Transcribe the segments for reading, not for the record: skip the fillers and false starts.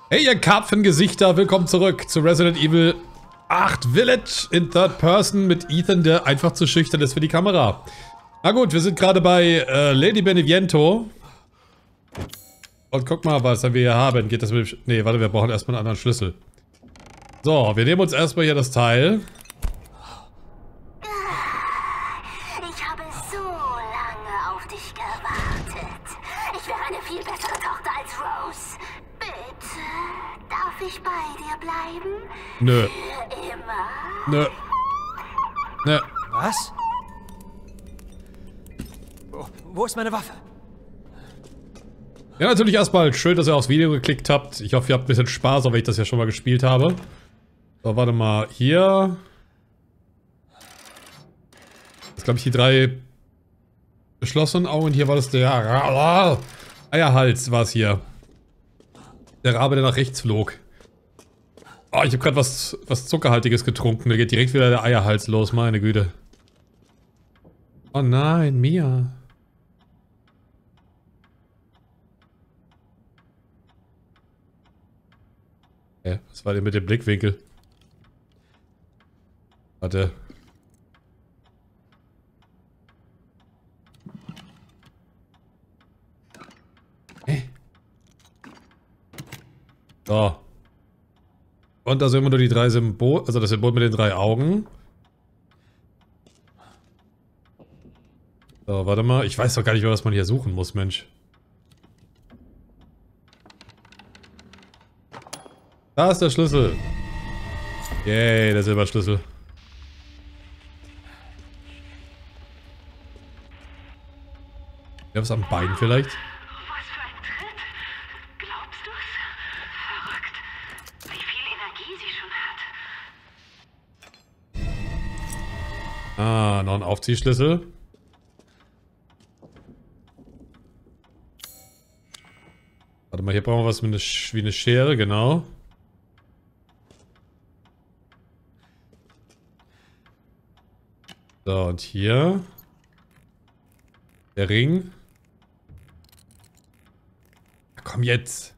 Hey ihr Karpfengesichter, willkommen zurück zu Resident Evil 8 Village in Third Person mit Ethan, der einfach zu schüchtern ist für die Kamera. Na gut, wir sind gerade bei Lady Beneviento. Und guck mal, was wir hier haben. Geht das mit dem... Nee, warte, wir brauchen erstmal einen anderen Schlüssel. So, wir nehmen uns erstmal hier das Teil. Ich habe so lange auf dich gewartet. Ich wäre eine viel bessere Tochter als Rose. Bitte, darf ich bei dir bleiben? Nö. Für immer. Nö. Nö. Was? Wo ist meine Waffe? Ja, natürlich erstmal schön, dass ihr aufs Video geklickt habt. Ich hoffe, ihr habt ein bisschen Spaß, auch wenn ich das ja schon mal gespielt habe. So, warte mal. Hier. Das glaube ich die drei geschlossenen Augen. Hier war das der Eierhals war es hier. Der Rabe, der nach rechts flog. Oh, ich habe gerade was Zuckerhaltiges getrunken. Da geht direkt wieder der Eierhals los, meine Güte. Oh nein, Mia. Was war denn mit dem Blickwinkel? Warte. So. Und da sehen wir nur die drei Symbole, also das Symbol mit den drei Augen. So, warte mal. Ich weiß doch gar nicht mehr, was man hier suchen muss, Mensch. Da ist der Schlüssel. Yay, der Silberschlüssel. Ja, was am Bein vielleicht? Was für ein Tritt. Glaubst du's? Verrückt. Wie viel Energie sie schon hat. Ah, noch ein Aufziehschlüssel. Warte mal, hier brauchen wir was mit wie eine Schere, genau. So, und hier. Der Ring. Komm jetzt.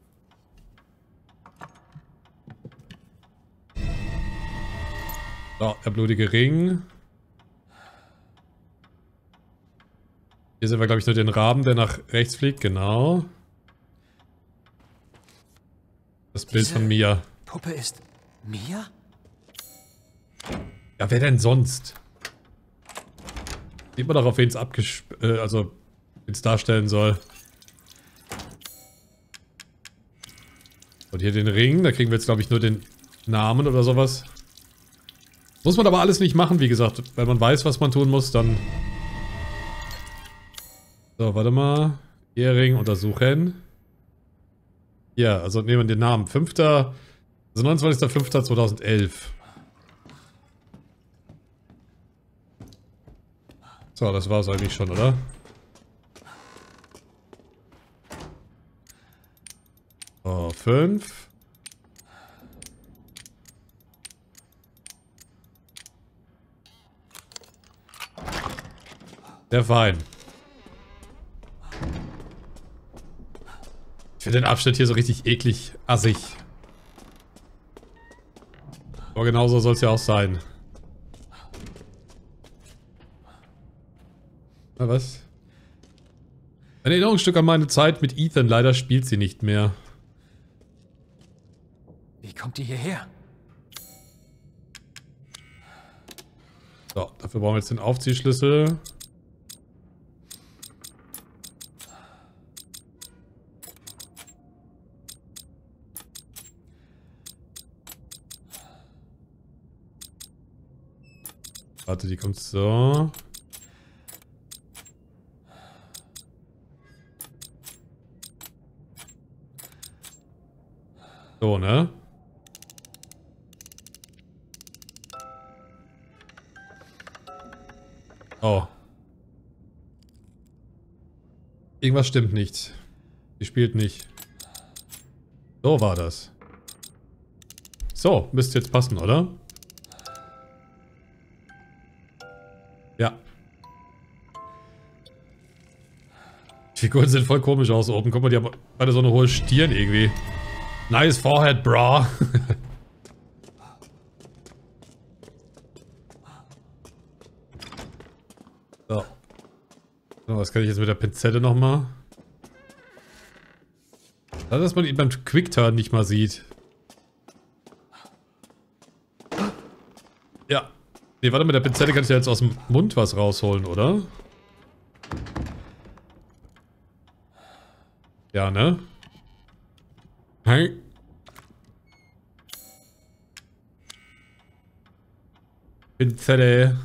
So, der blutige Ring. Hier sehen wir, glaube ich, nur den Raben, der nach rechts fliegt, genau. Das Bild von Mia. Puppe ist Mia? Ja, wer denn sonst? Sieht man doch, auf wen es darstellen soll. Und hier den Ring, da kriegen wir jetzt, glaube ich, nur den Namen oder sowas. Muss man aber alles nicht machen, wie gesagt. Wenn man weiß, was man tun muss, dann... So, warte mal. Ehering untersuchen. Ja, also nehmen wir den Namen. 29.05.2011. So, das war's eigentlich schon, oder? So, 5. Sehr fein. Ich finde den Abschnitt hier so richtig eklig assig. Aber genauso soll es ja auch sein. Na was? Ein Erinnerungsstück an meine Zeit mit Ethan. Leider spielt sie nicht mehr. Wie kommt die hierher? So, dafür brauchen wir jetzt den Aufziehschlüssel. Warte, die kommt so. So, ne? Oh. Irgendwas stimmt nicht. Sie spielt nicht. So war das. So, müsste jetzt passen, oder? Ja. Die Figuren sehen voll komisch aus oben. Guck mal, die haben beide so eine hohe Stirn irgendwie. Nice forehead, bra. So. So, was kann ich jetzt mit der Pinzette nochmal? Also, dass man ihn beim Quick-Turn nicht mal sieht. Ja. Nee, warte, mit der Pinzette kann ich ja jetzt aus dem Mund was rausholen, oder? Ja, ne? Hey. Pinzette.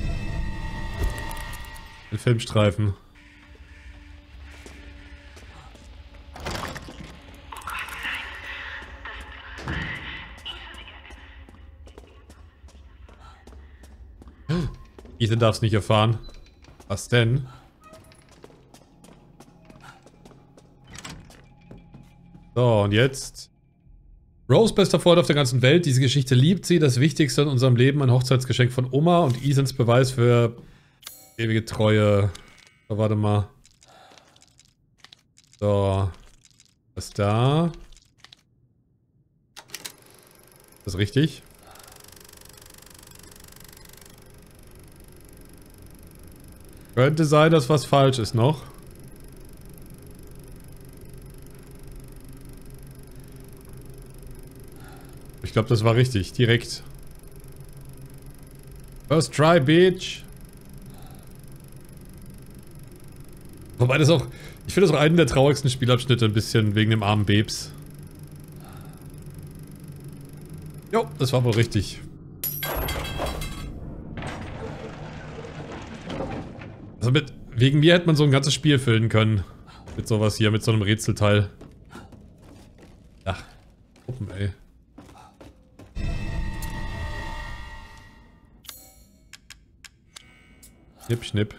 Ein Filmstreifen. Ethan darf es nicht erfahren. Was denn? So, und jetzt? Rose, bester Freund auf der ganzen Welt. Diese Geschichte liebt sie. Das Wichtigste in unserem Leben. Ein Hochzeitsgeschenk von Oma und Ethans Beweis für ewige Treue. So, warte mal. So. Was ist da? Ist das richtig? Könnte sein, dass was falsch ist noch. Ich glaube, das war richtig. Direkt. First try, bitch. Wobei das auch... Ich finde das auch einen der traurigsten Spielabschnitte ein bisschen wegen dem armen Babes. Jo, das war wohl richtig. Also wegen mir hätte man so ein ganzes Spiel füllen können. Mit sowas hier, mit so einem Rätselteil. Ach, Puppen, ey. Schnipp, schnipp.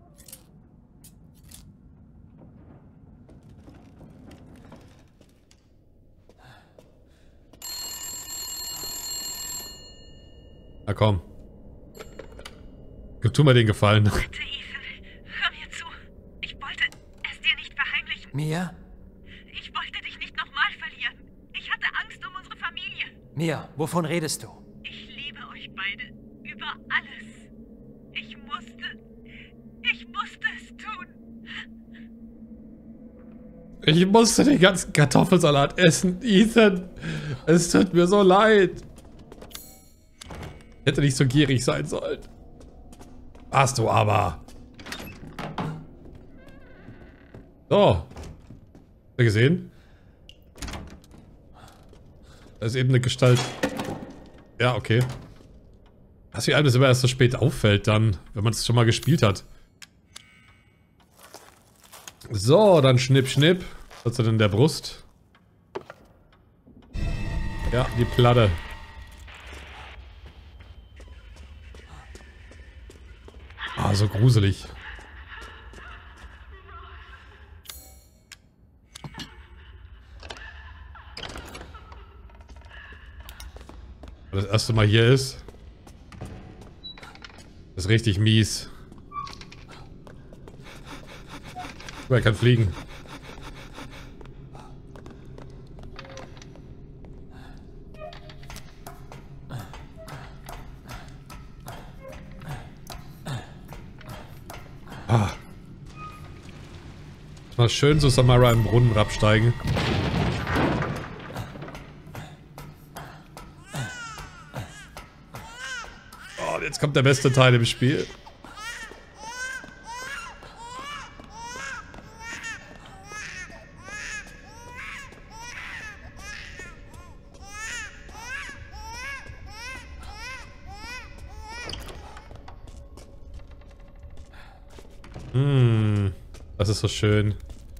Na komm. Tu mal den Gefallen. Bitte, Ethan, hör mir zu. Ich wollte es dir nicht verheimlichen. Mia? Ich wollte dich nicht nochmal verlieren. Ich hatte Angst um unsere Familie. Mia, wovon redest du? Ich liebe euch beide über alles. Ich musste es tun. Ich musste den ganzen Kartoffelsalat essen, Ethan. Es tut mir so leid. Hätte nicht so gierig sein sollen. Hast du aber. So. Habt ihr gesehen? Da ist eben eine Gestalt. Ja, okay. Was wie einem das immer erst so spät auffällt dann, wenn man es schon mal gespielt hat. So, dann schnipp, schnipp. Was hat er denn in der Brust? Ja, die Platte. Ah, so gruselig. Das erste Mal hier ist. Das ist richtig mies. Er kann fliegen. Ah. Mal schön so Samara im Brunnen absteigen. Oh, jetzt kommt der beste Teil im Spiel. Das ist so schön.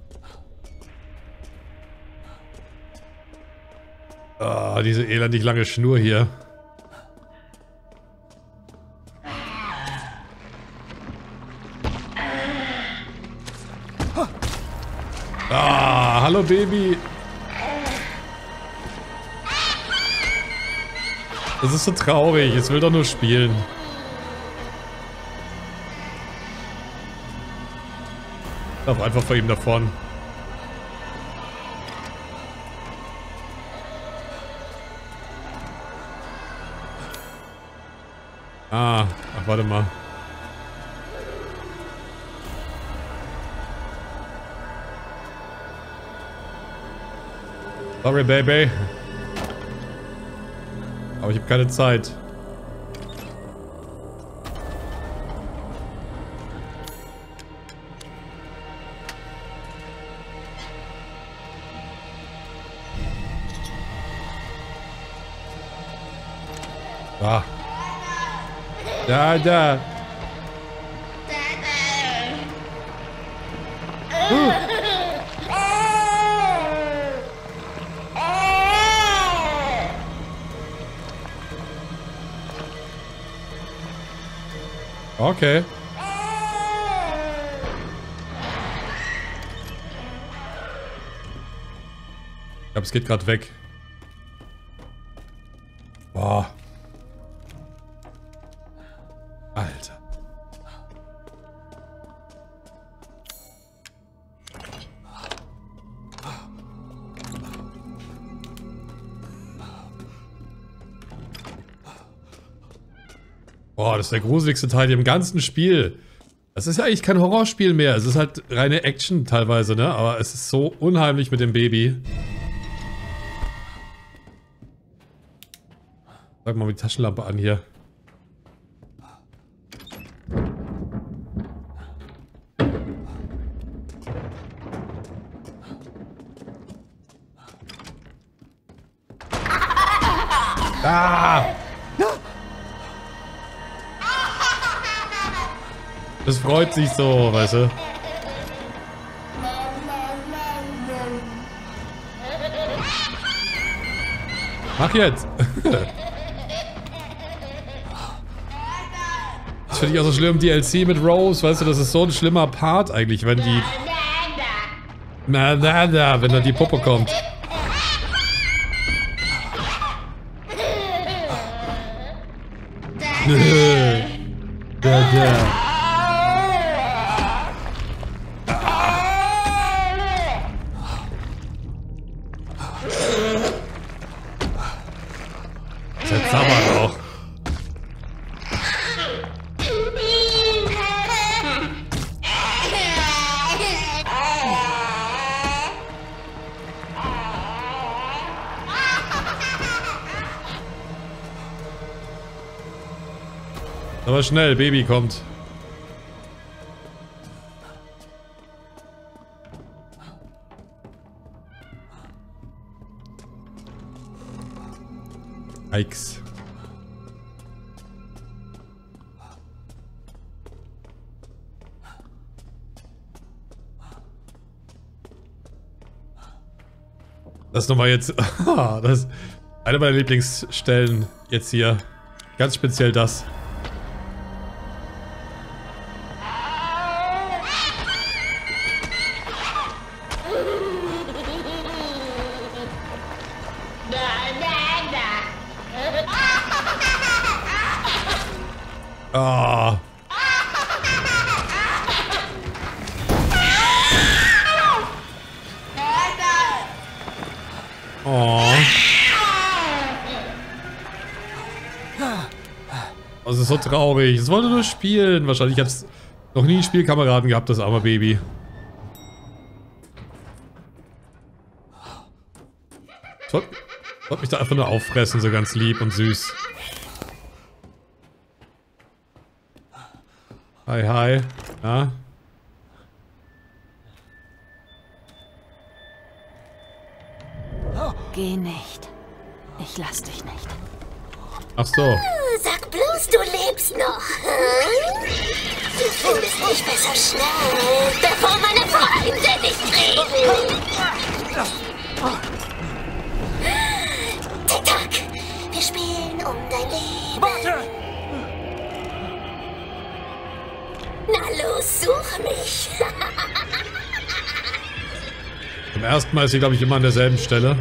Ah, diese elendig lange Schnur hier. Ah, hallo Baby. Das ist so traurig. Es will doch nur spielen. Lauf einfach vor ihm davon. Ah, ach, warte mal. Sorry, Baby. Aber ich habe keine Zeit. Ah. Da. Okay. Ich glaube, es geht gerade weg. Boah. Alter. Boah, das ist der gruseligste Teil im ganzen Spiel. Das ist ja eigentlich kein Horrorspiel mehr. Es ist halt reine Action teilweise, ne? Aber es ist so unheimlich mit dem Baby. Sag mal die Taschenlampe an hier. Ah! Das freut sich so, weißt du. Mach jetzt! Das finde ich auch so schlimm, DLC mit Rose, weißt du, das ist so ein schlimmer Part eigentlich, wenn die... wenn dann die Puppe kommt. Jetzt aber doch. Aber schnell, Baby kommt. Yikes. Das nochmal jetzt. Das ist eine meiner Lieblingsstellen jetzt hier. Ganz speziell das. Ah. Oh. Das ist so traurig. Es wollte nur spielen. Wahrscheinlich hat es noch nie Spielkameraden gehabt, das arme Baby. Ich wollte mich da einfach nur auffressen, so ganz lieb und süß. Hi, hi. Ja? Geh nicht. Ich lass dich nicht. Ach so. Sag bloß, du lebst noch. Hm? Du findest mich besser schnell, bevor meine Freunde dich kriegen. Tick-Tack, wir spielen um dein Leben. Warte! Na los, such mich. Zum ersten Mal ist sie, glaube ich, immer an derselben Stelle.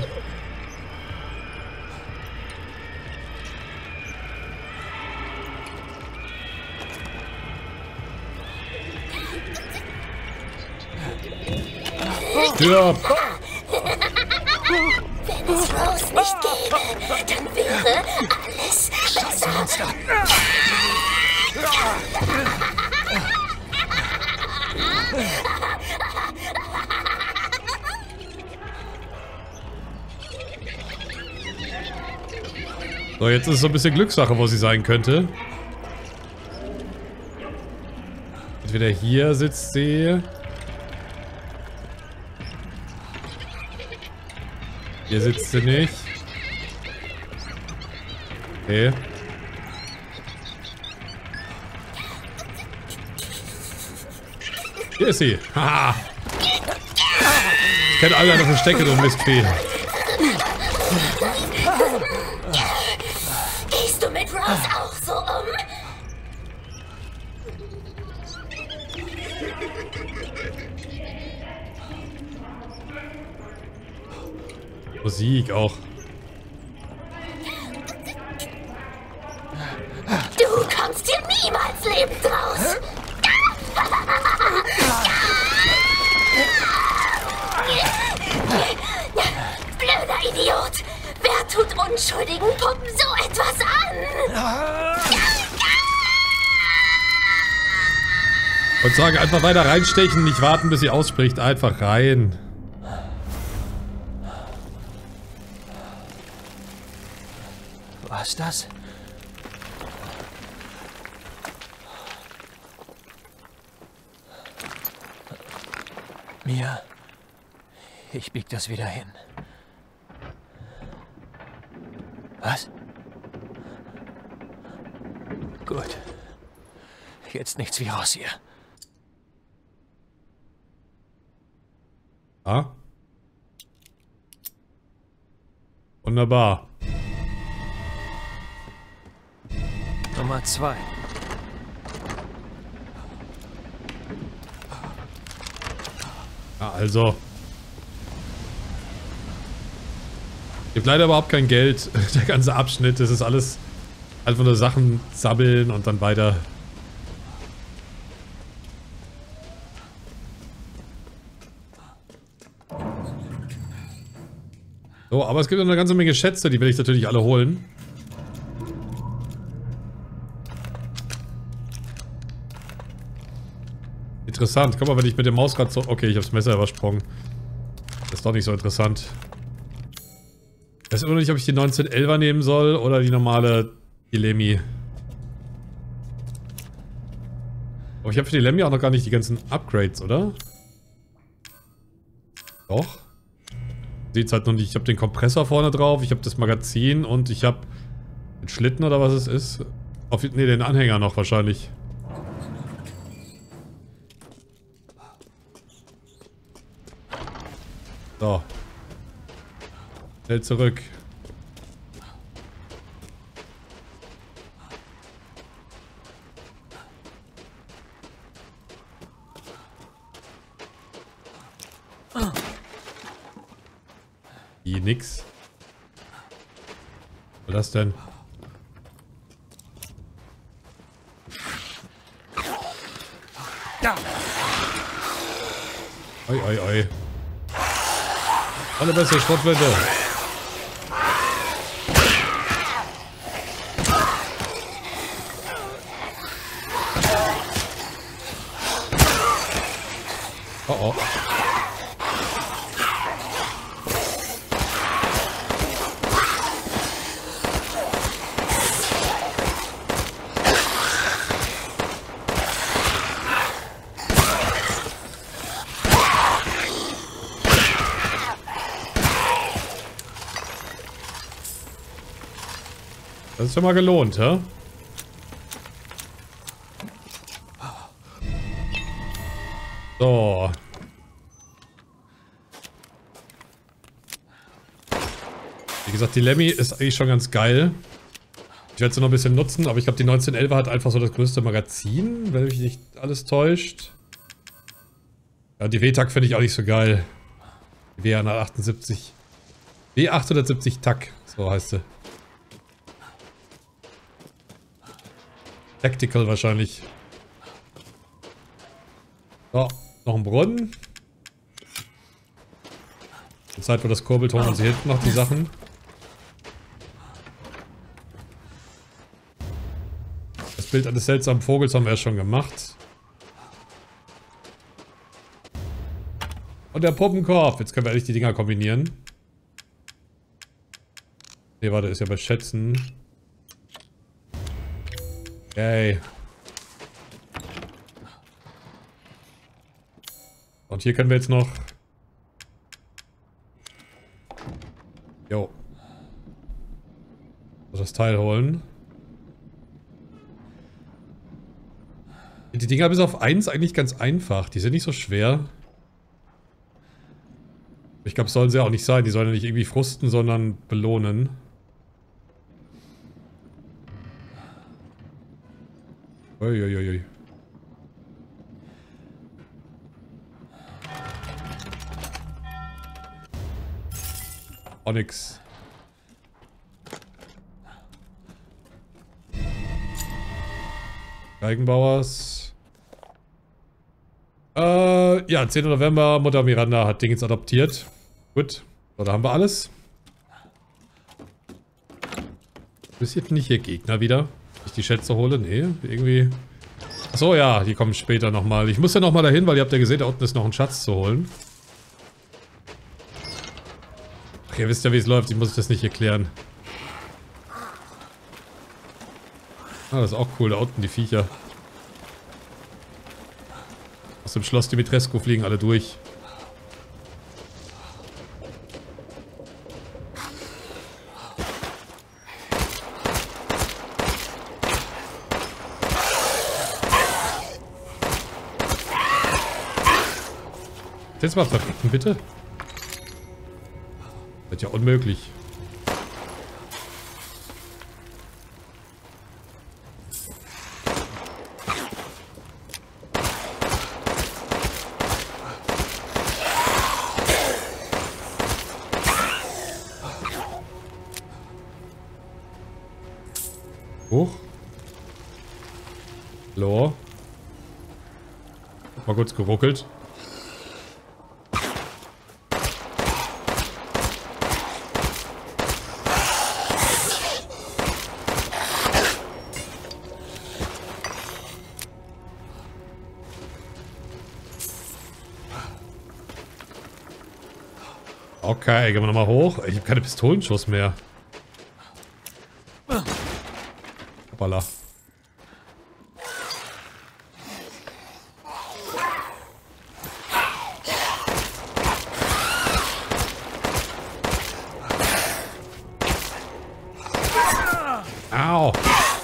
Wenn Wenn es Rose nicht gäbe, dann wäre alles besser. So, jetzt ist es so ein bisschen Glückssache, wo sie sein könnte. Entweder hier sitzt sie. Hier sitzt sie nicht. Okay. Hier ist sie. Haha. Ich kenne alle eine Verstecke, du Mistvieh. Gehst du mit Rose auch so um? Musik auch. Du kommst hier niemals lebend raus. Blöder Idiot. Wer tut unschuldigen Puppen so etwas an? Und sage einfach weiter reinstechen, nicht warten, bis sie ausspricht. Einfach rein. Was ist das? Mia, ich bieg das wieder hin. Was? Gut. Jetzt nichts wie raus hier. Ja. Wunderbar. Nummer 2. Ja, also. Gibt leider überhaupt kein Geld. Der ganze Abschnitt, das ist alles einfach nur Sachen sammeln und dann weiter. So, aber es gibt noch eine ganze Menge Schätze, die will ich natürlich alle holen. Interessant. Guck mal, wenn ich mit dem Mausrad so... Okay, ich habe das Messer übersprungen. Das ist doch nicht so interessant. Ich weiß immer noch nicht, ob ich die 1911er nehmen soll oder die normale Dilemi. Aber ich habe für die Lemmy auch noch gar nicht die ganzen Upgrades, oder? Doch. Sieht's halt noch nicht. Ich habe den Kompressor vorne drauf, ich habe das Magazin und ich habe den Schlitten oder was es ist. Ne, den Anhänger noch wahrscheinlich. So. Schnell zurück. Wie nix. Was ist das denn? Oi, oi, oi. Alle beste Schrottwende. Oh oh. Das ist schon mal gelohnt, hä? So. Wie gesagt, die Lemmy ist eigentlich schon ganz geil. Ich werde sie noch ein bisschen nutzen, aber ich glaube, die 1911er hat einfach so das größte Magazin, wenn mich nicht alles täuscht. Ja, die W-TAC finde ich auch nicht so geil. Die W178. W870 TAC, so heißt sie. Tactical wahrscheinlich. So, noch ein Brunnen. Die Zeit, wo das kurbelt, holen wir uns hier hinten noch die Sachen. Das Bild eines seltsamen Vogels haben wir ja schon gemacht. Und der Puppenkorb. Jetzt können wir endlich die Dinger kombinieren. Ne, warte, ist ja bei Schätzen. Okay. Und hier können wir jetzt noch... Jo. Das Teil holen. Die Dinger bis auf 1 eigentlich ganz einfach. Die sind nicht so schwer. Ich glaube, sollen sie auch nicht sein. Die sollen ja nicht irgendwie frusten, sondern belohnen. Uiuiui. Auch nix. Geigenbauers. Ja, 10. November, Mutter Miranda hat Dingens adoptiert. Gut, so, da haben wir alles. Ist jetzt nicht hier Gegner wieder? Ich die Schätze hole? Nee, irgendwie... Achso, ja, die kommen später nochmal. Ich muss ja nochmal dahin, weil ihr habt ja gesehen, da unten ist noch ein Schatz zu holen. Ach, ihr wisst ja, wie es läuft. Ich muss das nicht erklären. Ah, das ist auch cool. Da unten die Viecher. Aus dem Schloss Dimitrescu fliegen alle durch. Jetzt mal verrecken, bitte. Das ist ja unmöglich. Hoch. Hallo. Mal kurz geruckelt. Okay, gehen wir nochmal hoch. Ich habe keine Pistolenschuss mehr. Hoppala. Au.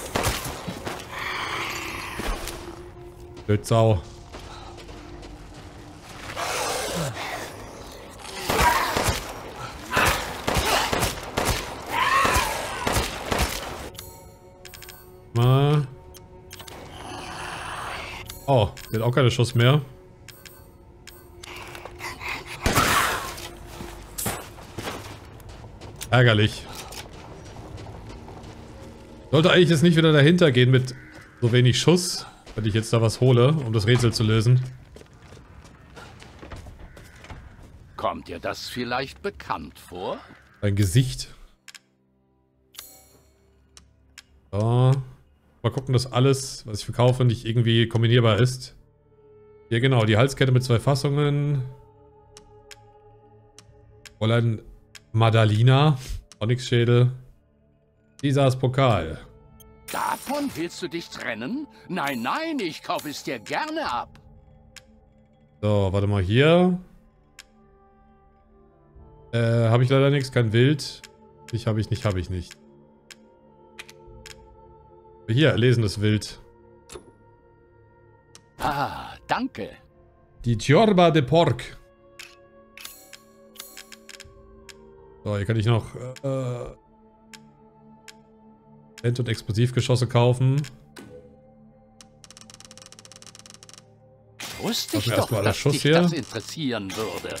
Blödsau. Mal. Oh, der hat auch keine Schuss mehr. Ärgerlich. Sollte eigentlich jetzt nicht wieder dahinter gehen mit so wenig Schuss, wenn ich jetzt da was hole, um das Rätsel zu lösen. Kommt dir das vielleicht bekannt vor? Ein Gesicht. So. Mal gucken, dass alles, was ich verkaufe, nicht irgendwie kombinierbar ist. Hier genau, die Halskette mit 2 Fassungen. Fräulein Madalina. Onyxschädel. Caesars Pokal. Davon willst du dich trennen? Nein, nein, ich kaufe es dir gerne ab. So, warte mal hier. Habe ich leider nichts, kein Wild. Habe ich nicht. Hier, erlesenes Wild. Ah, danke. Die Ciorba de Porc. So, hier kann ich noch End- und Explosivgeschosse kaufen. Wusste ich mir doch, erstmal dass Schuss dich hier. das interessieren würde.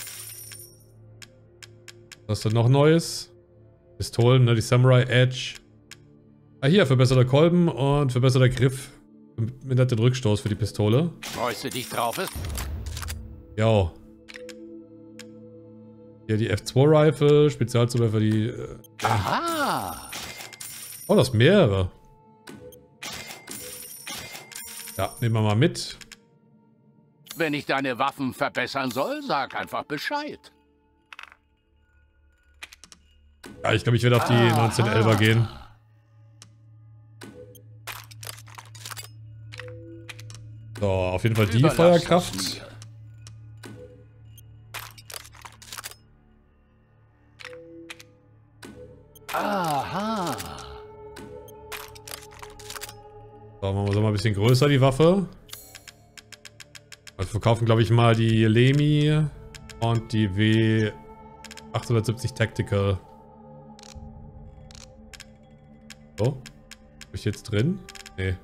Was ist denn noch Neues? Pistolen, ne? Die Samurai Edge. Ah, hier, verbesserter Kolben und verbesserter Griff. Mindert den Rückstoß für die Pistole. Freust du dich drauf? Jo. Hier die F2-Rifle, Spezialzuwerfer, die... Aha! Oh, das mehrere. Ja, nehmen wir mal mit. Wenn ich deine Waffen verbessern soll, sag einfach Bescheid. Ja, ich glaube, ich werde auf die 1911er gehen. So, auf jeden Fall die Überlass Feuerkraft. es mir. Aha. So, machen wir so mal ein bisschen größer die Waffe. Wir verkaufen, glaube ich, mal die Lemi und die W870 Tactical. So. Bin ich jetzt drin? Nee.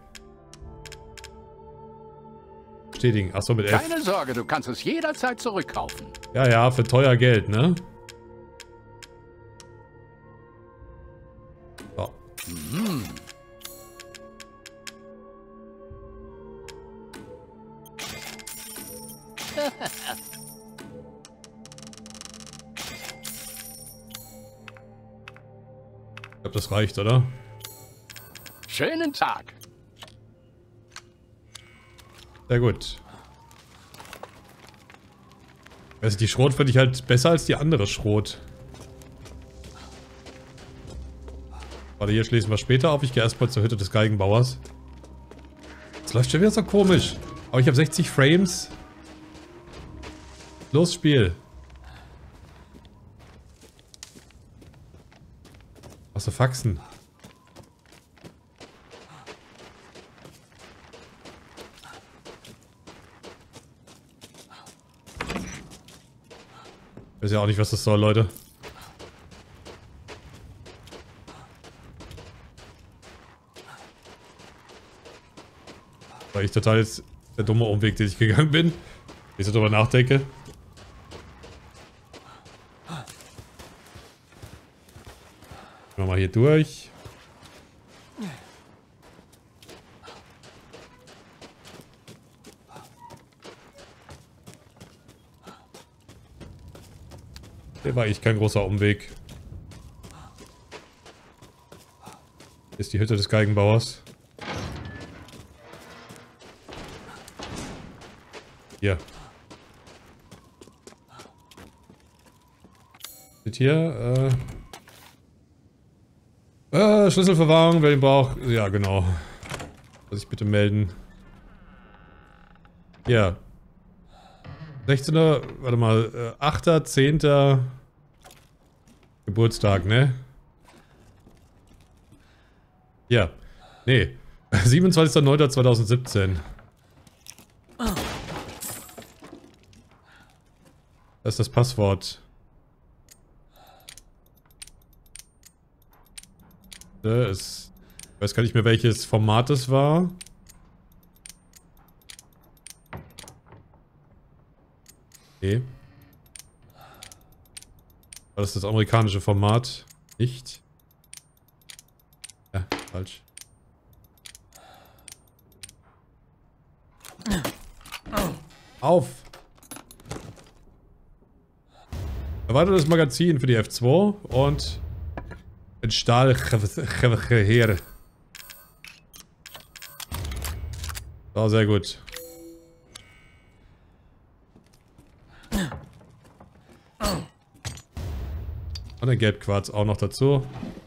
Bestätigen. Achso, mit 11. Keine Sorge, du kannst es jederzeit zurückkaufen. Ja, ja, für teuer Geld, ne? So. Ich glaube, das reicht, oder? Schönen Tag. Sehr gut. Also die Schrot finde ich halt besser als die andere Schrot. Warte, hier schließen wir später auf. Ich gehe erstmal zur Hütte des Geigenbauers. Das läuft schon wieder so komisch. Aber ich habe 60 Frames. Los, Spiel. Was für Faxen? Ich weiß ja auch nicht, was das soll, Leute. Weil ich total jetzt der dumme Umweg, den ich gegangen bin. Wenn ich so drüber nachdenke. Gehen wir mal hier durch. Der war eigentlich kein großer Umweg. Hier ist die Hütte des Geigenbauers. Hier. Steht hier, Schlüsselverwahrung, wer den braucht. Ja, genau. Soll sich bitte melden. Ja. 16er, warte mal, 8., 10. Geburtstag, ne? Ja. Nee. 27.09.2017. Das ist das Passwort. Ich weiß gar nicht mehr, welches Format es war. Okay. War das das amerikanische Format? Nicht. Ja, falsch. Auf! Erweitertes Magazin für die F2 und ein Stahlgewehr. So, sehr gut. Und ein Gelbquarz auch noch dazu.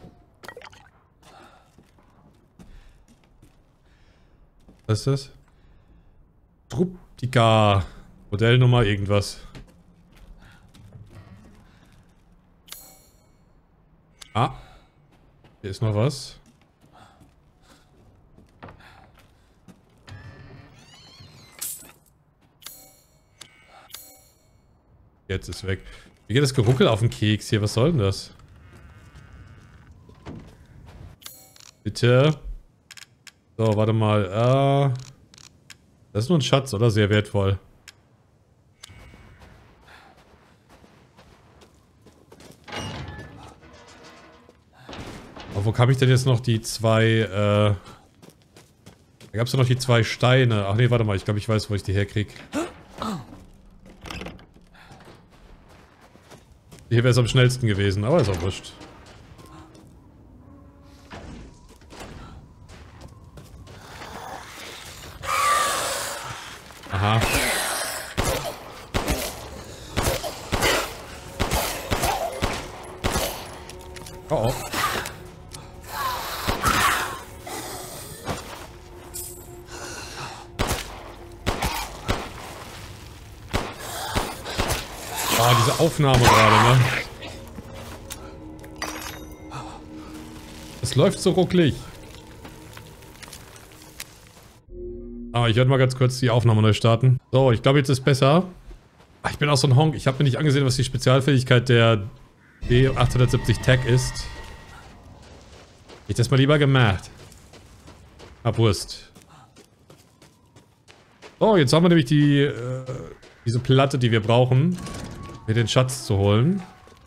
Was ist das? Truptika. Modellnummer irgendwas. Ah. Hier ist noch was. Jetzt ist weg. Wie geht das Geruckel auf den Keks hier? Was soll denn das? Bitte. So, warte mal. Das ist nur ein Schatz, oder? Sehr wertvoll. Aber wo kam ich denn jetzt noch die zwei, Da gab es ja noch die zwei Steine. Ach nee, warte mal. Ich glaube, ich weiß, wo ich die herkriege. Hier wäre es am schnellsten gewesen, aber ist auch wurscht. Aha. Oh oh. Oh, diese Aufnahme gerade, ne? Es läuft so rucklig. Aber ich werde mal ganz kurz die Aufnahme neu starten. So, ich glaube, jetzt ist besser. Ach, ich bin auch so ein Honk. Ich habe mir nicht angesehen, was die Spezialfähigkeit der D870 Tech ist. Hätte ich das mal lieber gemacht. Ah, Wurst. So, jetzt haben wir nämlich die, diese Platte, die wir brauchen, um den Schatz zu holen.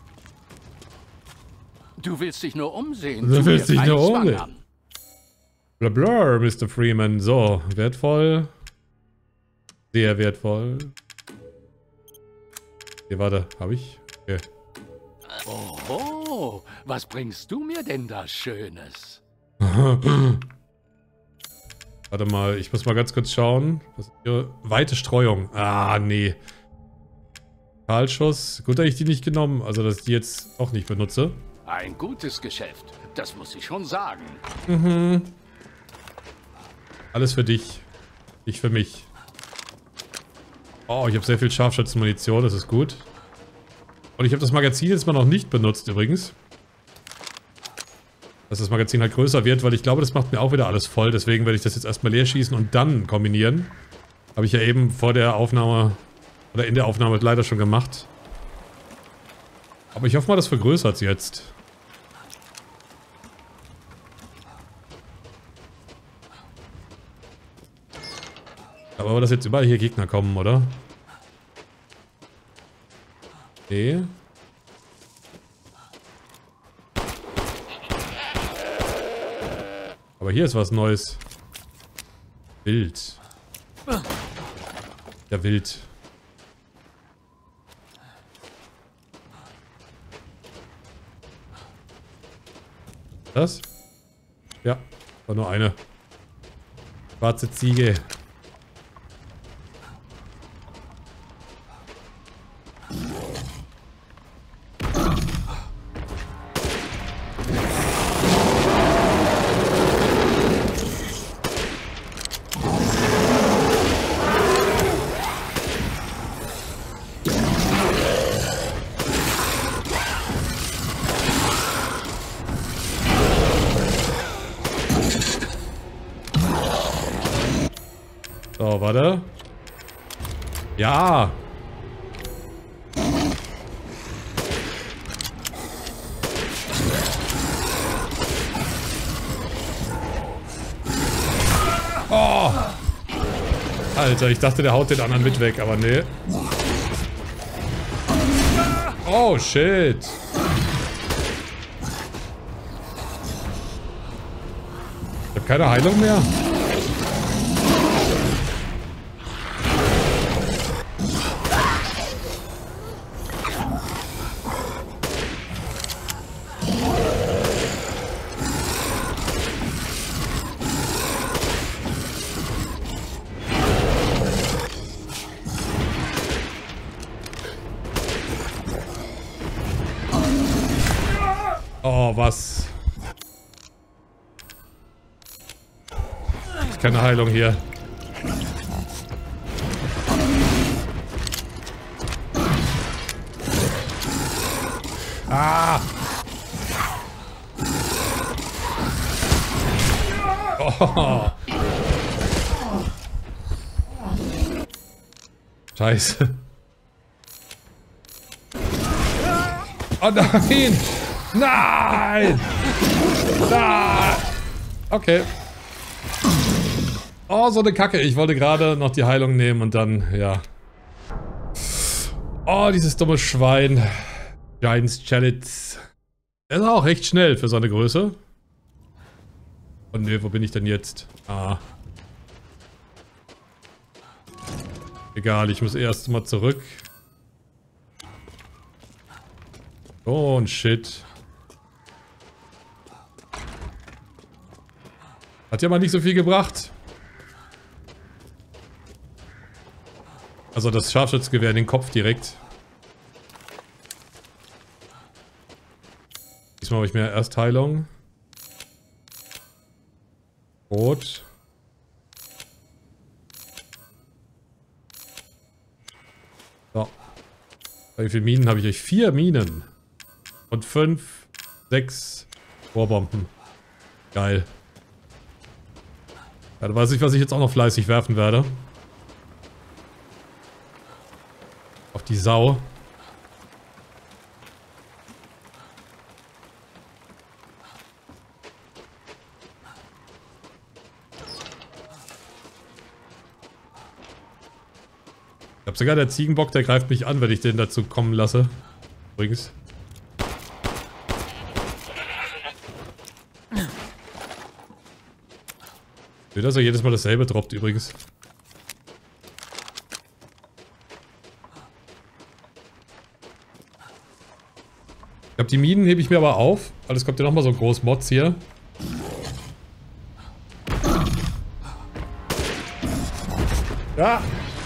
Du willst dich nur umsehen. Du willst Tu mir dich nur keinen Zwang umsehen. an. Blablabla, Mr. Freeman. So, wertvoll. Sehr wertvoll. Hier, warte, habe ich? Okay. Oh, was bringst du mir denn da Schönes? Warte mal, ich muss mal ganz kurz schauen. Was ist hier? Weite Streuung. Ah, nee. Kahlschuss. Gut, dass ich die nicht genommen. Also, dass ich die jetzt auch nicht benutze. Ein gutes Geschäft, das muss ich schon sagen. Mhm. Alles für dich. Ich für mich. Oh, ich habe sehr viel Scharfschützenmunition, das ist gut. Und ich habe das Magazin jetzt mal noch nicht benutzt übrigens. Dass das Magazin halt größer wird, weil ich glaube, das macht mir auch wieder alles voll. Deswegen werde ich das jetzt erstmal leer schießen und dann kombinieren. Habe ich ja eben vor der Aufnahme oder in der Aufnahme leider schon gemacht. Aber ich hoffe mal, das vergrößert es jetzt. Aber dass jetzt überall hier Gegner kommen, oder? Nee. Aber hier ist was Neues. Wild. Ja, wild. Das? Ja, war nur eine. Schwarze Ziege. So, warte. Ja. Oh. Alter, ich dachte, der haut den anderen mit weg, aber nee. Oh, shit. Ich hab keine Heilung mehr. Oh, was? Ist keine Heilung hier. Ah! Oh. Scheiße. Oh nein! Nein! Nein! Okay. Oh, so eine Kacke. Ich wollte gerade noch die Heilung nehmen und dann, ja. Oh, dieses dumme Schwein. Giants Chalitz. Er ist auch recht schnell für seine Größe. Oh ne, wo bin ich denn jetzt? Ah. Egal, ich muss erst mal zurück. Oh, und shit. Hat ja mal nicht so viel gebracht. Also das Scharfschützengewehr in den Kopf direkt. Diesmal habe ich mehr Erstheilung. Rot. So. Wie viele Minen habe ich euch? 4 Minen. Und 5, 6 Rohrbomben. Geil. Ja, da weiß ich, was ich jetzt auch noch fleißig werfen werde. Auf die Sau. Ich glaube sogar der Ziegenbock, der greift mich an, wenn ich den dazu kommen lasse. Übrigens. Will, dass er jedes Mal dasselbe droppt übrigens. Ich glaube, die Minen hebe ich mir aber auf, weil es kommt ja nochmal so ein großes Mods hier. Ja!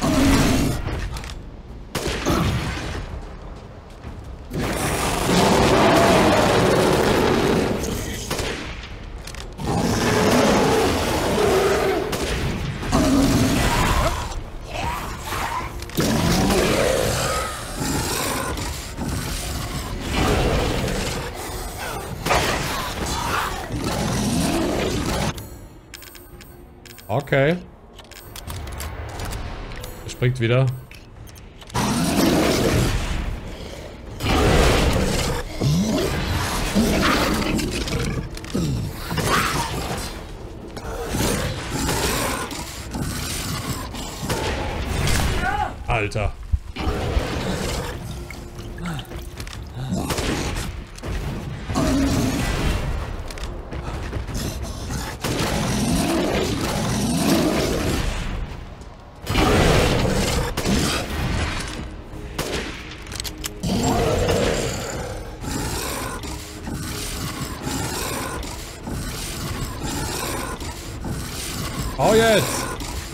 Okay. Er springt wieder. Alter. Oh, jetzt!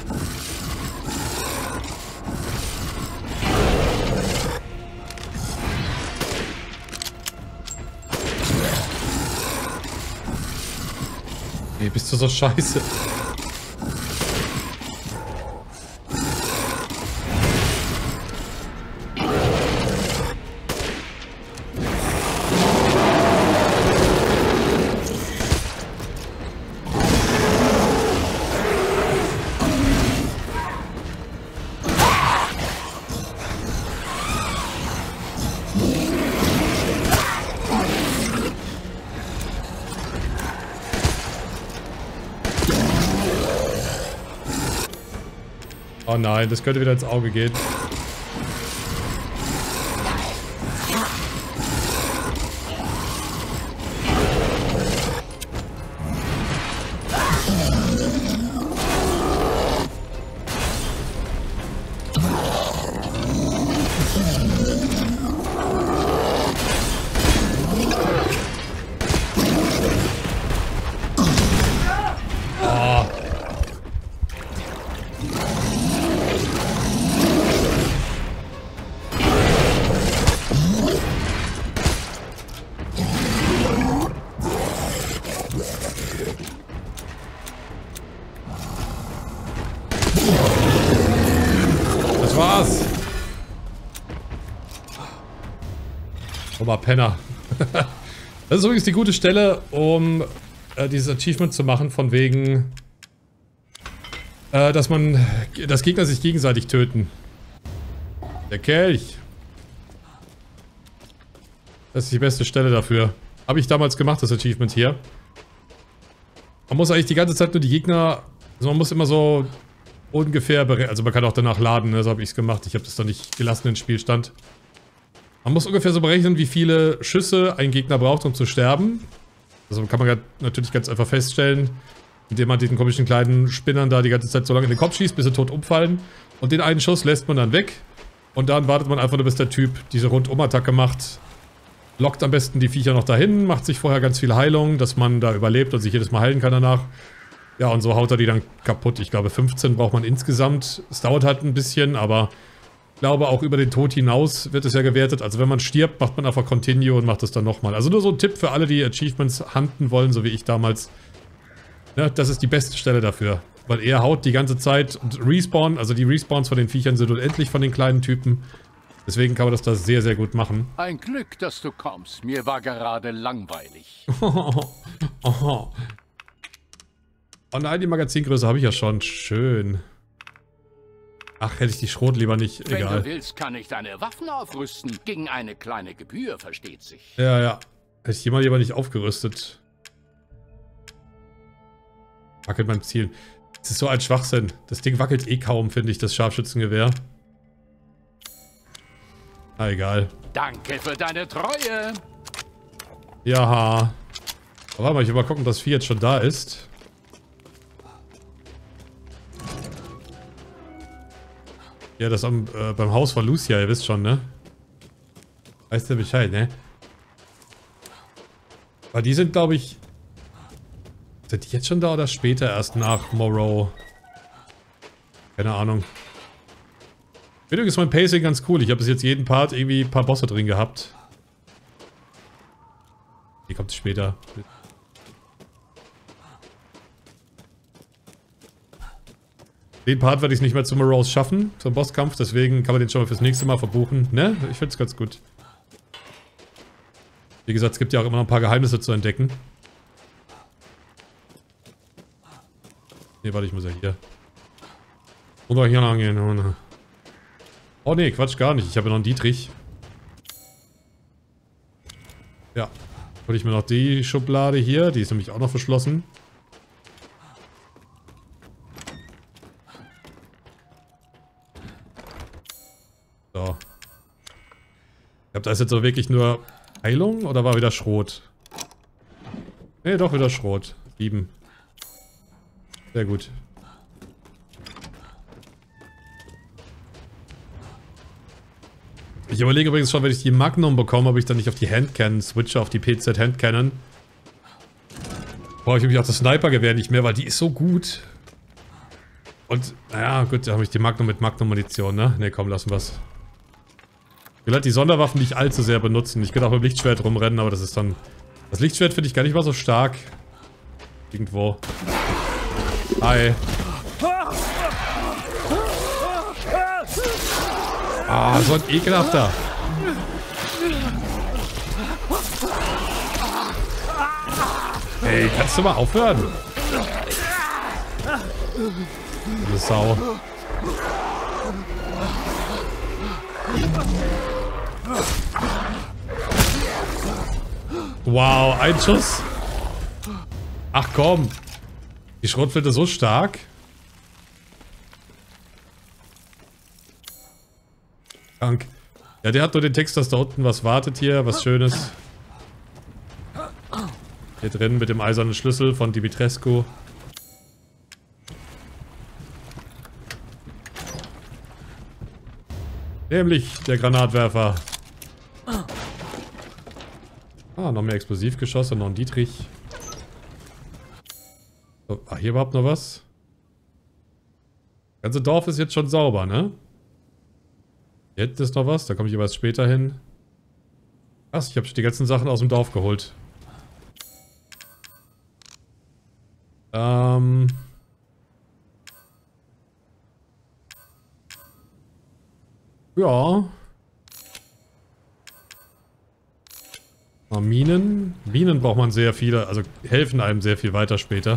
Nee, bist du so scheiße? Oh nein, das könnte wieder ins Auge gehen. Das war's. Ober Penner. Das ist übrigens die gute Stelle, um dieses Achievement zu machen, von wegen, dass Gegner sich gegenseitig töten. Der Kelch. Das ist die beste Stelle dafür. Habe ich damals gemacht, das Achievement hier. Man muss eigentlich die ganze Zeit nur die Gegner... Also man muss immer so ungefähr... Also man kann auch danach laden, ne? So habe ich es gemacht. Ich habe das dann nicht gelassen in den Spielstand. Man muss ungefähr so berechnen, wie viele Schüsse ein Gegner braucht, um zu sterben. Also kann man natürlich ganz einfach feststellen, indem man diesen komischen kleinen Spinnern da die ganze Zeit so lange in den Kopf schießt, bis sie tot umfallen. Und den einen Schuss lässt man dann weg. Und dann wartet man einfach nur, bis der Typ diese Rundumattacke macht. Lockt am besten die Viecher noch dahin, macht sich vorher ganz viel Heilung, dass man da überlebt und sich jedes Mal heilen kann danach. Ja, und so haut er die dann kaputt. Ich glaube, 15 braucht man insgesamt. Es dauert halt ein bisschen, aber ich glaube, auch über den Tod hinaus wird es ja gewertet. Also wenn man stirbt, macht man einfach Continue und macht es dann nochmal. Also nur so ein Tipp für alle, die Achievements hunten wollen, so wie ich damals. Ja, das ist die beste Stelle dafür. Weil er haut die ganze Zeit und Respawn, also die Respawns von den Viechern sind unendlich von den kleinen Typen. Deswegen kann man das da sehr, sehr gut machen. Ein Glück, dass du kommst. Mir war gerade langweilig. Oh nein, die Magazingröße habe ich ja schon. Schön. Ach, hätte ich die Schrot lieber nicht. Egal. Wenn du willst, kann ich deine Waffen aufrüsten. Gegen eine kleine Gebühr, versteht sich. Ja, ja. Hätte ich die mal lieber nicht aufgerüstet. Wackelt beim Zielen. Das ist so ein Schwachsinn. Das Ding wackelt eh kaum, finde ich, das Scharfschützengewehr. Na, egal. Danke für deine Treue. Ja. Aber warte mal, ich will mal gucken, ob das Vieh jetzt schon da ist. Ja, das beim Haus von Lucia, ihr wisst schon, ne? Weißt du Bescheid, ne? Aber die sind, glaube ich... Sind die jetzt schon da oder später erst nach Morrow? Keine Ahnung. Übrigens ist mein Pacing ganz cool. Ich habe bis jetzt jeden Part irgendwie ein paar Bosse drin gehabt. Hier kommt es später. Den Part werde ich nicht mehr zu Morrows schaffen, zum Bosskampf. Deswegen kann man den schon mal fürs nächste Mal verbuchen. Ne? Ich finde es ganz gut. Wie gesagt, es gibt ja auch immer noch ein paar Geheimnisse zu entdecken. Ne, warte, ich muss ja hier. Oder hier lang gehen. Oh ne, Quatsch, gar nicht. Ich habe ja noch einen Dietrich. Ja. Hol ich mir noch die Schublade hier. Die ist nämlich auch noch verschlossen. So. Ich glaube, da ist jetzt so wirklich nur Heilung oder war wieder Schrot? Ne, doch wieder Schrot. 7. Sehr gut. Ich überlege übrigens schon, wenn ich die Magnum bekomme, ob ich dann nicht auf die Handcannon switche, auf die PZ Handcannon. Brauche ich nämlich auch das Snipergewehr nicht mehr, weil die ist so gut. Und, naja, gut, da habe ich die Magnum mit Magnum-Munition, ne? Ne, komm, lassen wir's. Ich will halt die Sonderwaffen nicht allzu sehr benutzen. Ich will auch mit dem Lichtschwert rumrennen, aber das ist dann... Das Lichtschwert finde ich gar nicht mal so stark. Irgendwo. Hi. Ah, so ein ekelhafter. Hey, kannst du mal aufhören? Du Sau. Wow, ein Schuss. Ach komm. Die Schrotflinte so stark. Krank. Ja, der hat nur den Text, dass da unten was wartet hier, was Schönes. Hier drin mit dem eisernen Schlüssel von Dimitrescu. Nämlich der Granatwerfer. Ah, noch mehr Explosivgeschosse, noch ein Dietrich. So, hier überhaupt noch was? Das ganze Dorf ist jetzt schon sauber, ne? Hier hinten ist noch was, da komme ich jeweils später hin. Krass, ich habe die ganzen Sachen aus dem Dorf geholt. Ja. Minen. Minen braucht man sehr viele, also helfen einem sehr viel weiter später.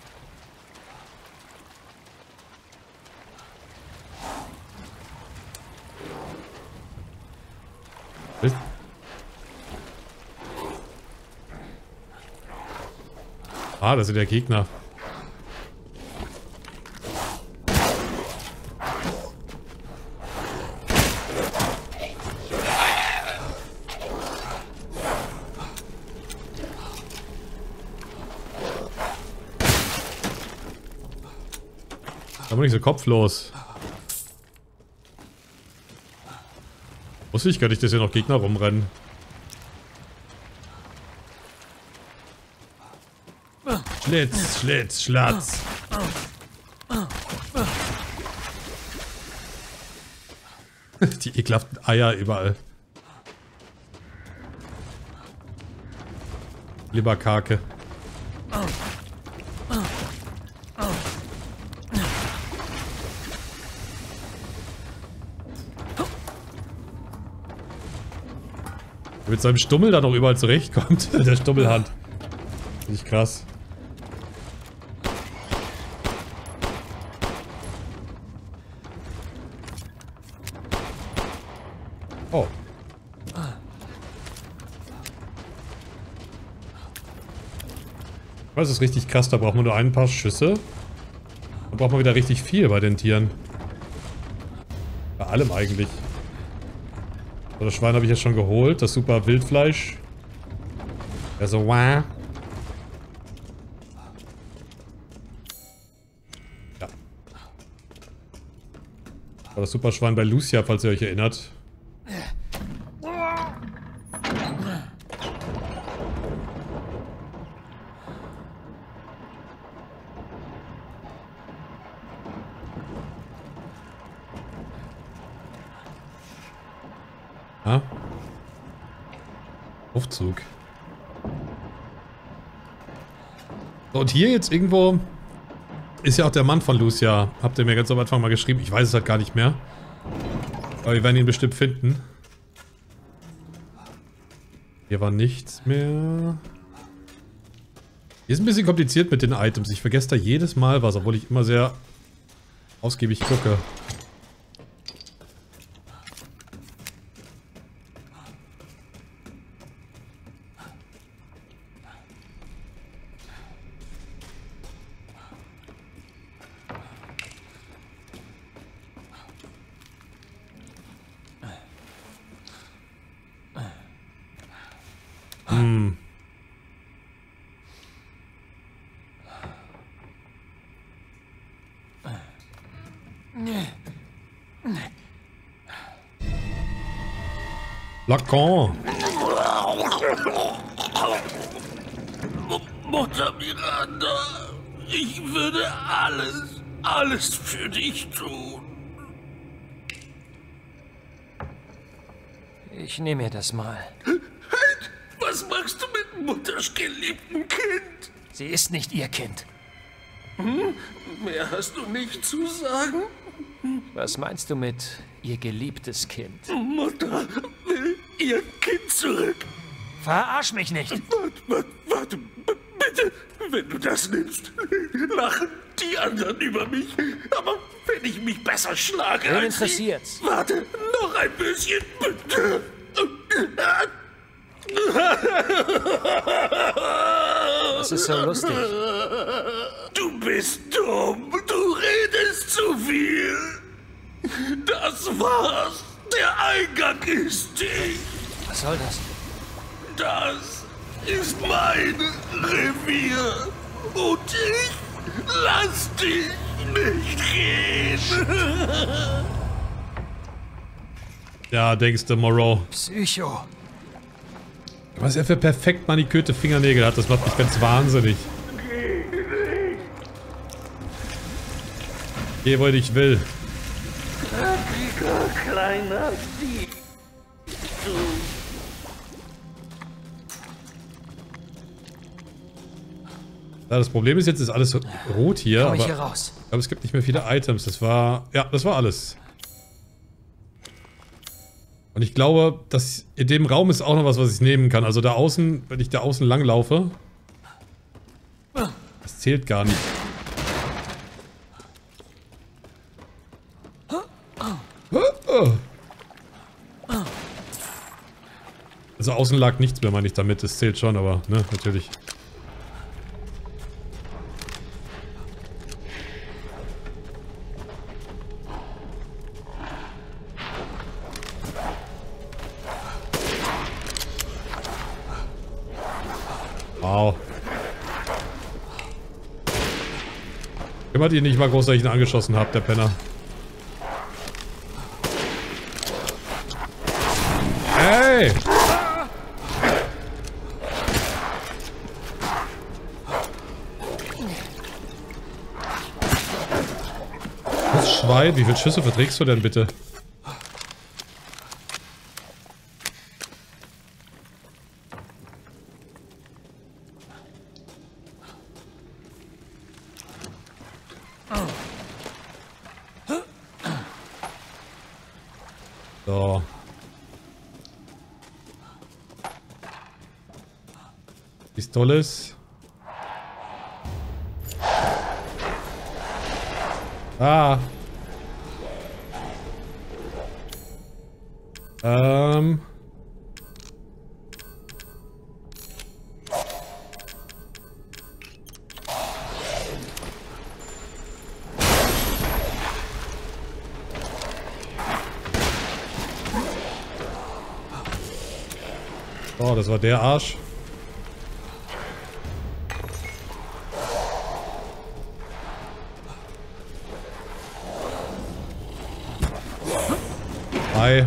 Ah, das sind der Gegner. Aber nicht so kopflos. Wusste ich gar nicht, dass hier noch Gegner rumrennen. Schlitz, Schlitz, Schlatz. Die ekelhaften Eier überall. Leberkake. Mit seinem Stummel da noch überall zurechtkommt. Der Stummelhand. Finde ich krass. Oh. Das ist richtig krass, da braucht man nur ein paar Schüsse. Dann braucht man wieder richtig viel bei den Tieren. Bei allem eigentlich. So, das Schwein habe ich jetzt schon geholt, das super Wildfleisch. Also, wah. Ja. Aber das Superschwein bei Lucia, falls ihr euch erinnert. Ja. Aufzug. So, und hier jetzt irgendwo ist ja auch der Mann von Lucia. Habt ihr mir ganz am Anfang mal geschrieben. Ich weiß es halt gar nicht mehr. Aber wir werden ihn bestimmt finden. Hier war nichts mehr. Hier ist ein bisschen kompliziert mit den Items. Ich vergesse da jedes Mal was, obwohl ich immer sehr ausgiebig gucke. Lacan. Mutter Miranda, ich würde alles für dich tun. Ich nehme mir das mal. Halt! Was machst du mit Mutters geliebtem Kind? Sie ist nicht ihr Kind. Mehr hast du nicht zu sagen? Was meinst du mit ihr geliebtes Kind? Mutter will ihr Kind zurück. Verarsch mich nicht! Warte, bitte, wenn du das nimmst, lachen die anderen über mich. Aber wenn ich mich besser schlage Wen als sie... interessiert's? Warte, noch ein bisschen, bitte. Was ist so lustig? Du bist dumm, du redest zu viel. Das war's, der Eingang ist dicht. Was soll das? Das ist mein Revier und ich lass dich nicht gehen. Ja, denkst du, Morrow. Psycho. Was er für perfekt manikürte Fingernägel hat, das macht mich ganz wahnsinnig. Geh, wo ich will. Kleiner Dieb. Ja, das Problem ist jetzt, ist alles rot hier, Komm ich aber hier raus? ich glaube, es gibt nicht mehr viele Items. Das war... Ja, das war alles. Und ich glaube, dass in dem Raum ist auch noch was ich nehmen kann. Also da außen, wenn ich da außen lang laufe... Das zählt gar nicht. Also außen lag nichts mehr, meine ich damit. Das zählt schon, aber, ne, natürlich. Wow. Kümmert ihn nicht mal groß, dass ich ihn angeschossen habe, der Penner. Hey! Dummes Schwein. Wie viele Schüsse verträgst du denn bitte? So. Pistoles. Ah. Oh, das war der Arsch. Hi.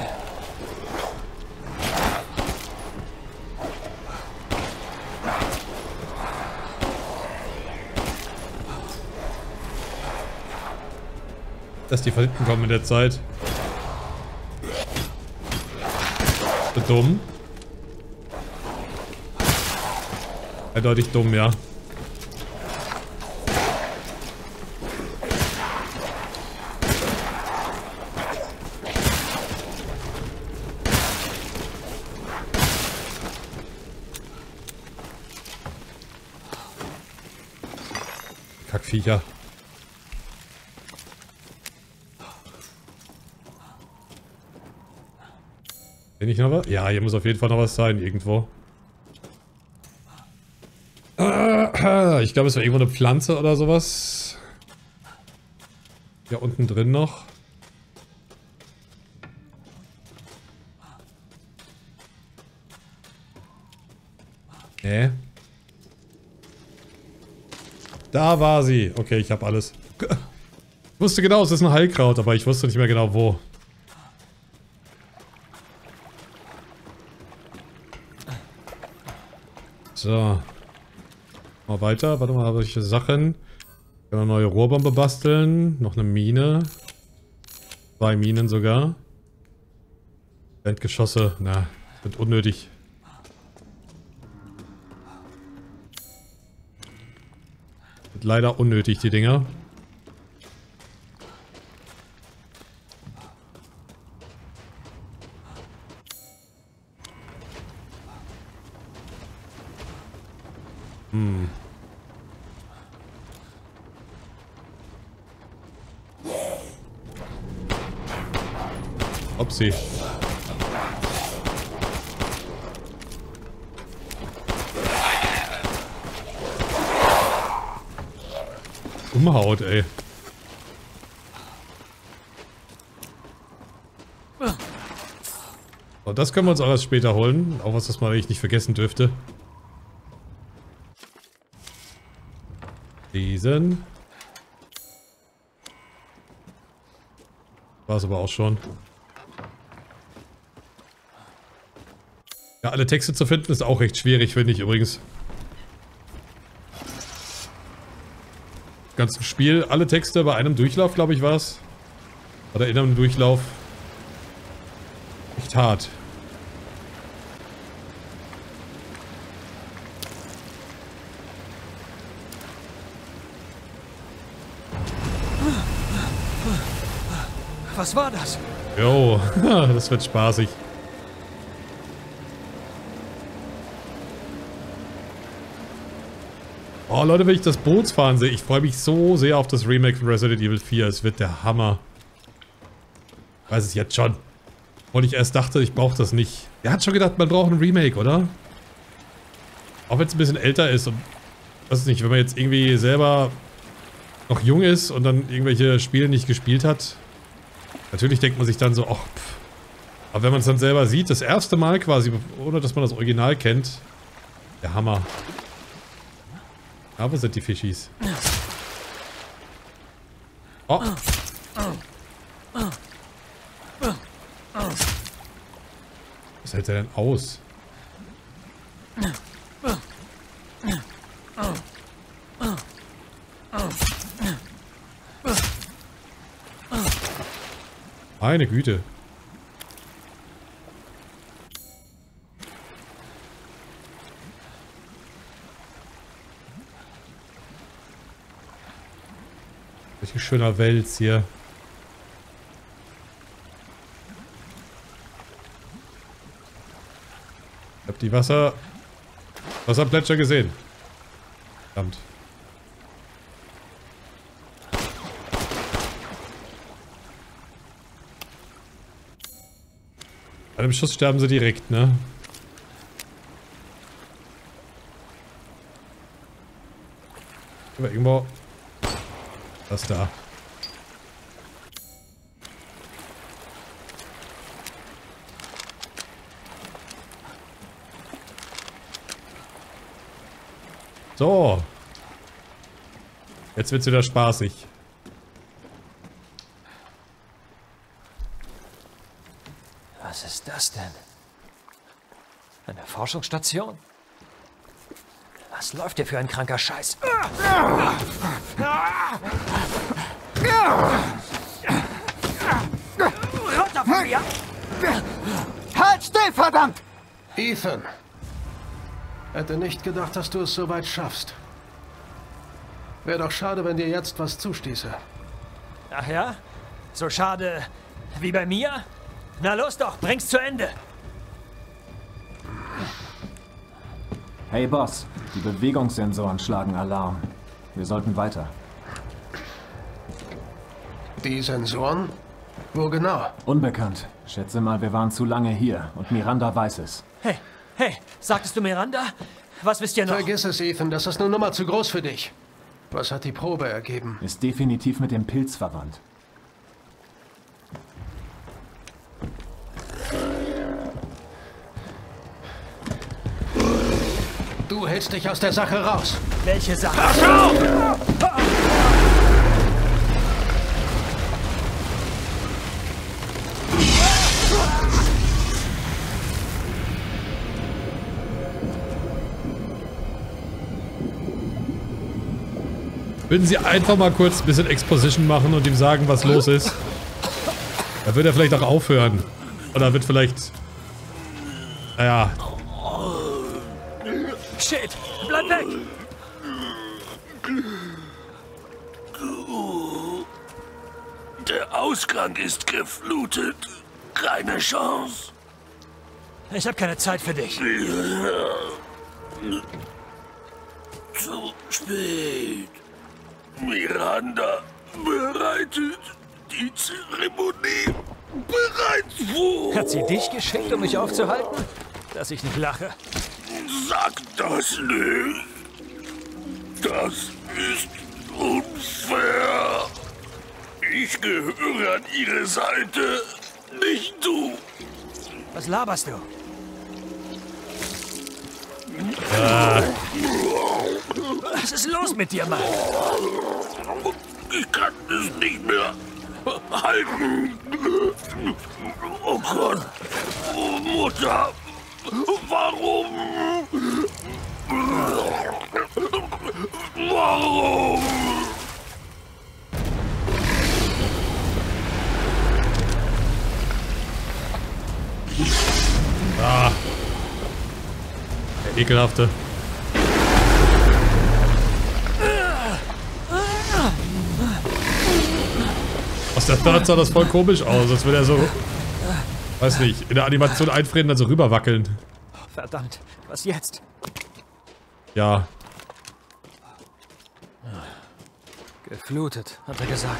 Dass die von hinten kommen in der Zeit. So dumm. Eindeutig dumm, ja. Kackviecher. Bin ich noch was? Ja, hier muss auf jeden Fall noch was sein, irgendwo. Ich glaube, es war irgendwo eine Pflanze oder sowas. Hier unten drin noch. Nee. Da war sie. Okay, ich habe alles. Ich wusste genau, es ist ein Heilkraut, aber ich wusste nicht mehr genau wo. So. Mal weiter. Warte mal, habe ich Sachen. Ich kann eine neue Rohrbombe basteln. Noch eine Mine. 2 Minen sogar. Endgeschosse. Na, sind unnötig. Sind leider unnötig, die Dinger. Upsi. Umhaut, ey. So, das können wir uns auch erst später holen. Auch was, das man eigentlich nicht vergessen dürfte. Diesen. War es aber auch schon. Ja, alle Texte zu finden ist auch recht schwierig, finde ich übrigens. Ganzen Spiel, alle Texte bei einem Durchlauf, glaube ich, war es. Oder in einem Durchlauf. Echt hart. Was war das? Jo, das wird spaßig. Oh Leute, wenn ich das Bootsfahren sehe, ich freue mich so sehr auf das Remake von Resident Evil 4. Es wird der Hammer. Ich weiß es jetzt schon. Und ich erst dachte, ich brauche das nicht. Er hat schon gedacht, man braucht ein Remake, oder? Auch wenn es ein bisschen älter ist und... weiß nicht, wenn man jetzt irgendwie selber noch jung ist und dann irgendwelche Spiele nicht gespielt hat. Natürlich denkt man sich dann so, ach, pff. Aber wenn man es dann selber sieht, das erste Mal quasi, ohne dass man das Original kennt, der Hammer. Ja, wo sind die Fischis? Oh. Was hält er denn aus? Meine Güte. Richtig schöner Wels hier. Ich hab die Wasserplätscher gesehen. Verdammt. Bei dem Schuss sterben sie direkt, ne? Aber irgendwo... Das da. So. Jetzt wird's wieder spaßig. Was ist das denn? Eine Forschungsstation? Was läuft hier für ein kranker Scheiß? Runter von mir! Halt still, verdammt! Ethan. Hätte nicht gedacht, dass du es so weit schaffst. Wäre doch schade, wenn dir jetzt was zustieße. Ach ja? So schade wie bei mir? Na los doch, bring's zu Ende! Hey Boss, die Bewegungssensoren schlagen Alarm. Wir sollten weiter. Die Sensoren? Wo genau? Unbekannt. Schätze mal, wir waren zu lange hier und Miranda weiß es. Hey, sagtest du Miranda? Was wisst ihr noch? Vergiss es, Ethan, das ist eine Nummer zu groß für dich. Was hat die Probe ergeben? Ist definitiv mit dem Pilz verwandt. Du hältst dich aus der Sache raus. Welche Sache? Würden Sie einfach mal kurz ein bisschen Exposition machen und ihm sagen, was los ist? Da wird er vielleicht auch aufhören. Oder wird vielleicht... Naja. Shit! Bleib weg! Der Ausgang ist geflutet. Keine Chance. Ich habe keine Zeit für dich. Zu spät. Miranda bereitet die Zeremonie bereits vor. Hat sie dich geschickt, um mich aufzuhalten? Dass ich nicht lache. Sag das nicht. Das ist unfair. Ich gehöre an ihre Seite, nicht du. Was laberst du? Was ist los mit dir, Mann? Ich kann es nicht mehr halten. Oh Gott. Oh Mutter. Warum? Warum? Ah. Der ekelhafte. Aus der Third sah das voll komisch aus, als würde er so, weiß nicht, in der Animation einfrieren und dann so rüberwackeln. Verdammt, was jetzt? Ja. Geflutet, hat er gesagt.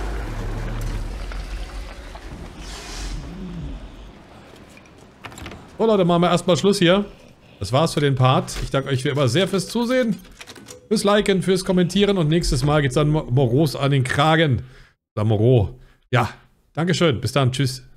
So Leute, machen wir erstmal Schluss hier. Das war's für den Part. Ich danke euch wie immer sehr fürs Zusehen, fürs Liken, fürs Kommentieren und nächstes Mal geht's dann Moros an den Kragen. Oder Moro. Ja, Dankeschön. Bis dann. Tschüss.